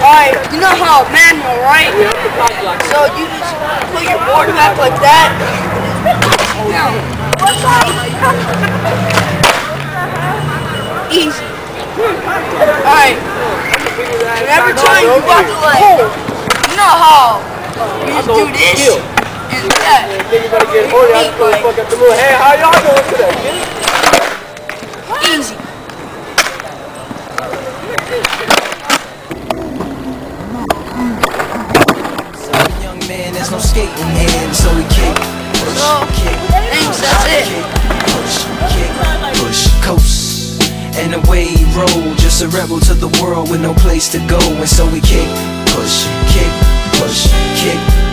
Alright, you know how manual, right? So you just put your board back like that. Easy. Alright. And every time you got the leg, you know how you just do this and that. Hey, how y'all doing today? Easy. Young man, there's no skating in, so we kick, push, kick, Thanks, that's it. push, kick, push, coast, and away he roll, just a rebel to the world with no place to go, and so we kick, push, kick, push, kick,